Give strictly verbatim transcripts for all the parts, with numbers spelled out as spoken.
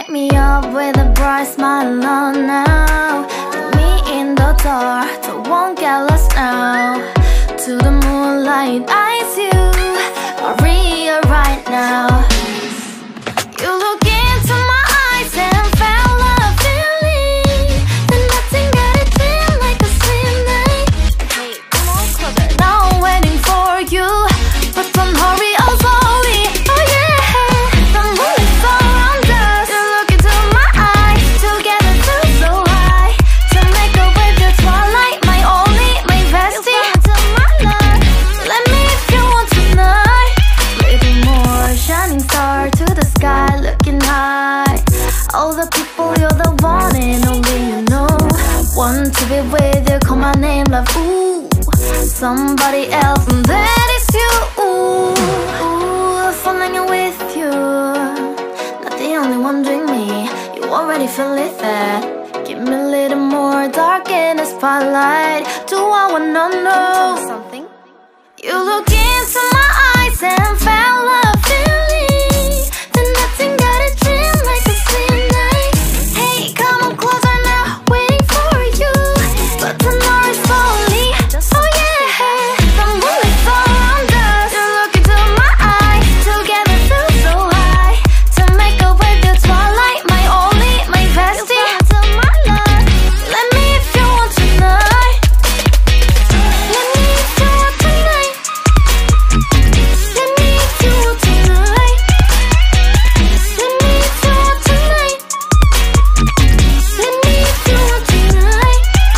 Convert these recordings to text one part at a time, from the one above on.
wake me up with a bright smile on now. Put me in the dark, don't won't get lost now. To the moonlight, eyes you, Maria right now. You look into my eyes and felt a feeling that nothing got it feel like a slim night. Hey, come on closer. Now I'm waiting for you, but don't hurry, oh slowly. Oh yeah, the moon is around us. You look into my eyes, together feel so high. To make up with the twilight, my only, my bestie. To my love, let me if you want tonight. Little more shining star to the sky, looking high. All the people, you're the one and only you know. Want to be with you, call my name, love, ooh. Somebody else, and that is you, ooh. Ooh, falling in with you. Not the only one doing me, you already feel it there. Give me a little more dark in the spotlight. Do I wanna know something? You look into my eyes and felt a feeling that nothing got a dream like a slim night. Hey, come on closer now, waiting for you, but the noise slowly. Oh yeah, the moon is around us. You look into my eyes, together feel so high. To make up with the twilight, my only, my bestie. To my love, let me if you want tonight. Let me if you want tonight. Let me if you want tonight. Let me if you want tonight. Let me if you want tonight.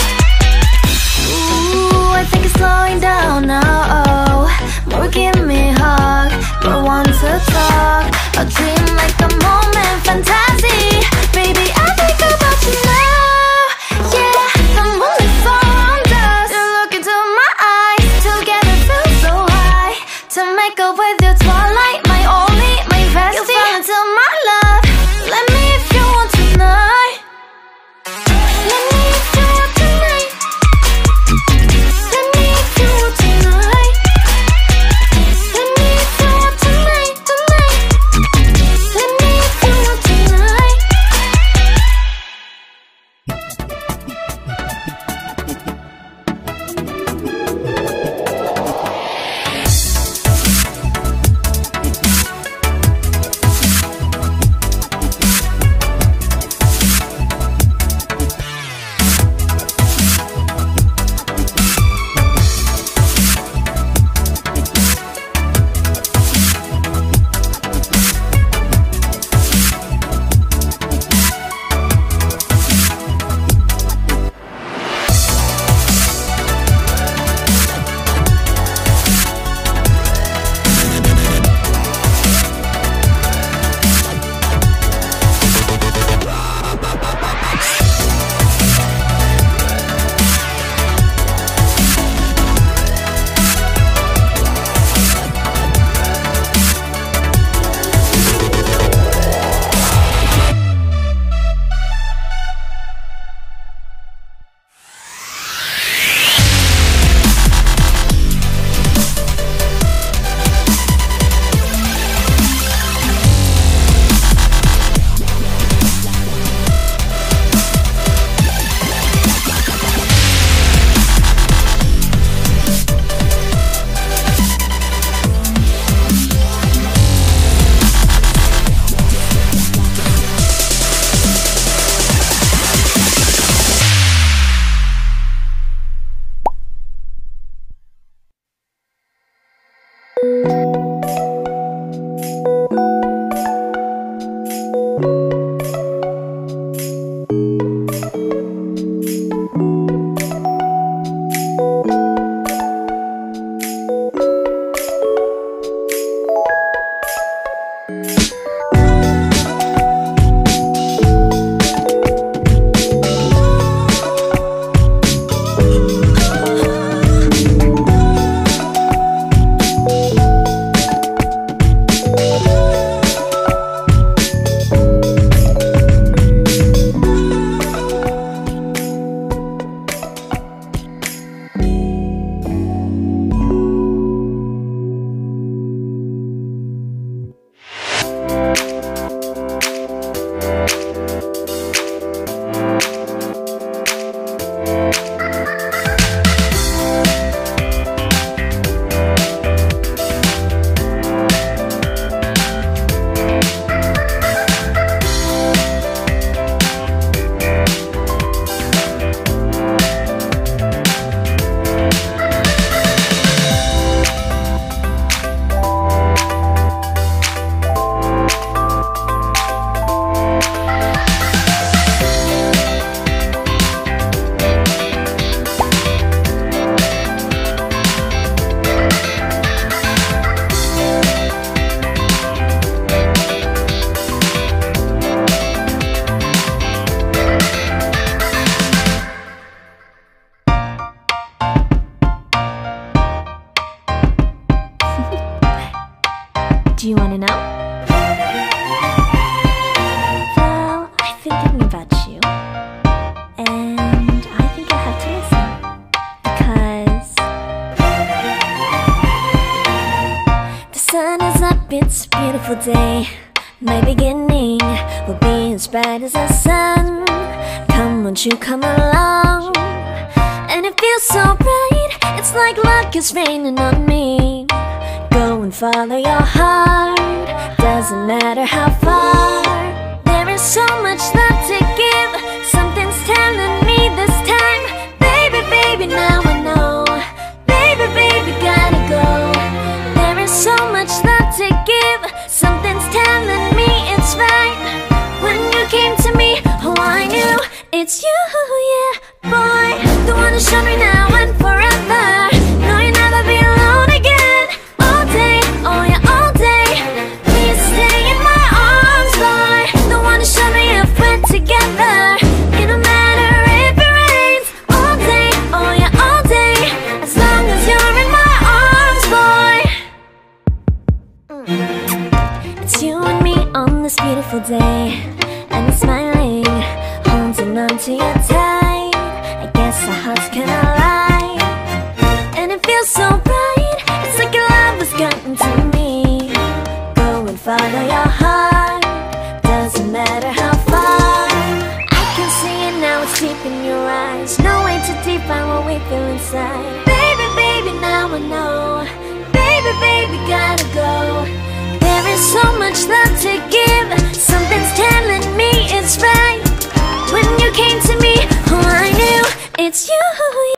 Ooh, I think it's slowing down now. Oh, more give me a hug, more want to talk. A dream like a moment, fantasy. Baby, I think about you now. Yeah, the moon is around us. You look into my eyes, together feel so high. To make up with your twilight, my only, my bestie. You fall into my love. Let me if you want tonight. Let me if you want tonight. Let me if you want tonight. Let me if you want tonight, tonight. Let me if you want tonight. Do you wanna know? Well, I've been thinking about you, and I think I have to listen. Because the sun is up, it's a beautiful day. My beginning will be as bright as the sun. Come, won't you come along? And it feels so bright, it's like luck is raining on me. Go and follow your heart, doesn't matter how far. There is so much love to give, something's telling me this time. Baby, baby, now I know. Baby, baby, gotta go. There is so much love to give, something's telling me it's right. When you came to me, oh I knew it's you, yeah, boy. The one who showed me now and forever. No, you'll never be alone again. All day, oh yeah, all day. Please stay in my arms, boy. The one who showed me if we're together. It don't matter if it rains. All day, oh yeah, all day. As long as you're in my arms, boy. Mm. It's you and me on this beautiful day, and it's smiling, holding on to your tight. I guess our hearts cannot lie, and it feels so bright. It's like your love has gotten to me. Go and follow your heart, doesn't matter how far. I can see it now, it's deep in your eyes. No way to define what we feel inside. Baby, baby, now I know. Baby, baby, gotta go. There is so much love to give, something's telling me it's right. When you came to me, oh I knew it's you.